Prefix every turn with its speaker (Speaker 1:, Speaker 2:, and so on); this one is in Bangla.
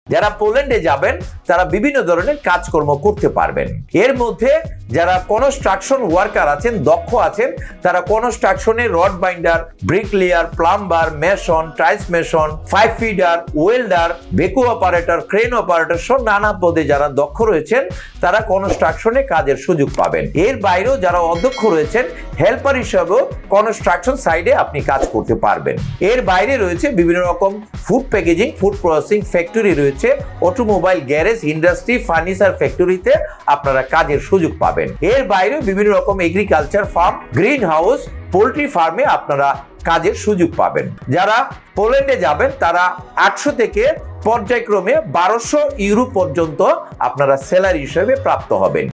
Speaker 1: যারা পোল্যান্ডে যাবেন তারা বিভিন্ন ধরনের কাজকর্ম করতে পারবেন। এর মধ্যে যারা কনস্ট্রাকশন ওয়ার্কার আছেন, দক্ষ আছেন, তারা কনস্ট্রাকশনে rod binder, bricklayer, plumber, mason, tiles mason, pipe feeder, welder, বেকু অপারেটর, ক্রেন অপারেটর সহ নানা পদে যারা দক্ষ রয়েছেন তারা কনস্ট্রাকশনে কাজের সুযোগ পাবেন। এর বাইরেও যারা অদক্ষ রয়েছেন হেল্পার হিসাবেও কনস্ট্রাকশন সাইডে আপনি কাজ করতে পারবেন। এর বাইরে রয়েছে বিভিন্ন রকম food packaging, food processing factory রয়েছে, অটোমোবাইল গ্যারেজ, ইন্ডাস্ট্রি, ফার্নিচার ফ্যাক্টরিতে আপনারা কাজের সুযোগ পাবেন। এর বাইরেও বিভিন্ন রকম agriculture farm, greenhouse, poultry ফার্মে আপনারা কাজের সুযোগ পাবেন। যারা পোল্যান্ডে যাবেন তারা 800 থেকে পর্যায়ক্রমে 1200 ইউরো পর্যন্ত আপনারা স্যালারি হিসেবে প্রাপ্ত হবেন।